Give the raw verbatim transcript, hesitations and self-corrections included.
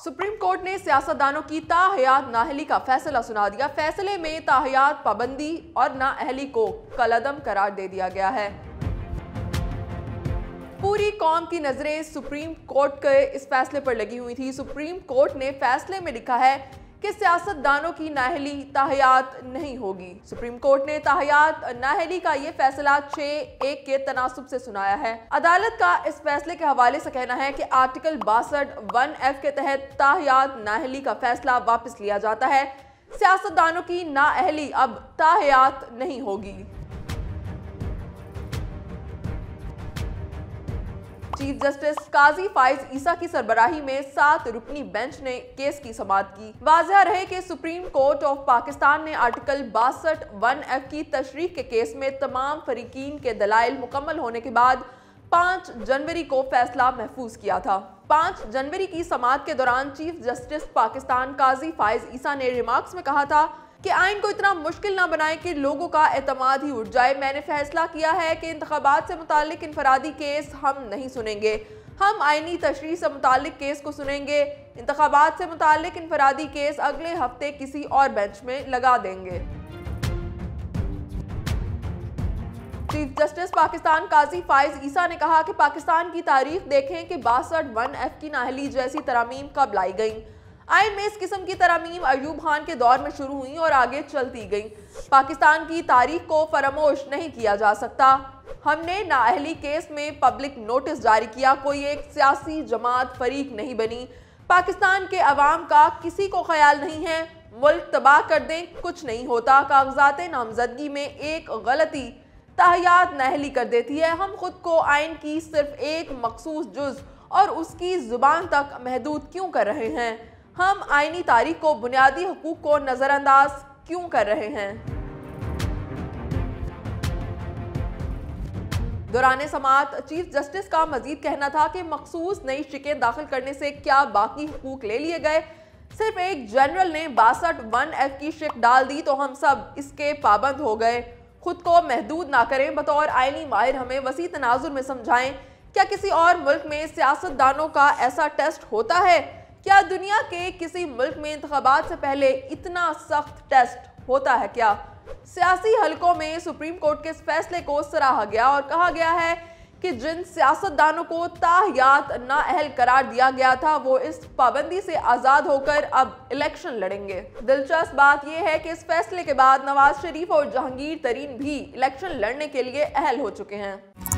Supreme court ने सियासतदानों की ताहयात नाअहली का फैसला सुना दिया। फैसले में ताहयात पाबंदी और नाअहली को कलअदम करार दे दिया गया है। पूरी कौम की नजरें सुप्रीम कोर्ट के इस फैसले पर लगी हुई थी। सुप्रीम कोर्ट ने फैसले में लिखा है कि सियासतदानों की नाअहली ताहयात नहीं होगी। सुप्रीम कोर्ट ने ताहयात नाअहली का ये फैसला छह एक के तनासुब से सुनाया है। अदालत का इस फैसले के हवाले से कहना है कि आर्टिकल बासठ वन एफ के तहत ताहयात नाअहली का फैसला वापस लिया जाता है। सियासतदानों की नाअहली अब ताहयात नहीं होगी। चीफ जस्टिस काजी फाइज ईसा की सरबराही में सात रुकनी बेंच ने केस की समाअत की। वाज़ेह रहे कि सुप्रीम कोर्ट ऑफ पाकिस्तान ने आर्टिकल बासठ वन एफ की तशरीह के केस में तमाम फरीकीन के दलाइल मुकम्मल होने के बाद पाँच जनवरी को फैसला महफूज किया था। पाँच जनवरी की समाअत के दौरान चीफ जस्टिस पाकिस्तान काजी फाइज ईसा ने रिमार्क्स में कहा था कि आइन को इतना मुश्किल ना बनाए कि लोगों का एतमाद ही उठ जाए। मैंने फैसला किया है कि इंतखाबात से मुतालिक इनफरादी केस हम नहीं सुनेंगे, हम आइनी तशरीह से मुतालिक केस को सुनेंगे। इंतखाबात से मुतालिक इनफरादी केस अगले हफ्ते किसी और बेंच में लगा देंगे। चीफ जस्टिस पाकिस्तान काजी फाइज ईसा ने कहा कि पाकिस्तान की तारीख देखें कि बासठ वन एफ की नाअहली जैसी तरामीम कब लाई गई। आइन में इस किस्म की तरामीम अयूब खान के दौर में शुरू हुई और आगे चलती गई। पाकिस्तान की तारीख को फरामोश नहीं किया जा सकता। हमने नाअहली केस में पब्लिक नोटिस जारी किया, कोई एक सियासी जमात फरीक नहीं बनी। पाकिस्तान के अवाम का किसी को ख्याल नहीं है मुल्क तबाह कर दें, कुछ नहीं होता। कागजात नामजदगी में एक गलती ताहयात नाअहली कर देती है। हम खुद को आइन की सिर्फ एक मखसूस जुज और उसकी जुबान तक महदूद क्यों कर रहे हैं? हम आईनी तारीख को, बुनियादी हुकूक को नजरअंदाज क्यों कर रहे हैं? दौरान समाअत चीफ जस्टिस का मजीद कहना था कि मखसूस नई शिकें दाखिल करने से क्या बाकी हुकूक ले लिए गए? सिर्फ एक जनरल ने बासठ वन एफ की शिक डाल दी तो हम सब इसके पाबंद हो गए। खुद को महदूद ना करें। बतौर आईनी माहिर हमें वसी तनाजुर में समझाएं, क्या किसी और मुल्क में सियासतदानों का ऐसा टेस्ट होता है? क्या दुनिया के किसी मुल्क में इंतखाबात से पहले इतना सख्त टेस्ट होता है? क्या सियासी हलकों में सुप्रीम कोर्ट के इस फैसले को सराहा गया और कहा गया है कि जिन सियासतदानों को ताहयात नाअहल करार दिया गया था वो इस पाबंदी से आज़ाद होकर अब इलेक्शन लड़ेंगे। दिलचस्प बात यह है कि इस फैसले के बाद नवाज शरीफ और जहांगीर तरीन भी इलेक्शन लड़ने के लिए अहल हो चुके हैं।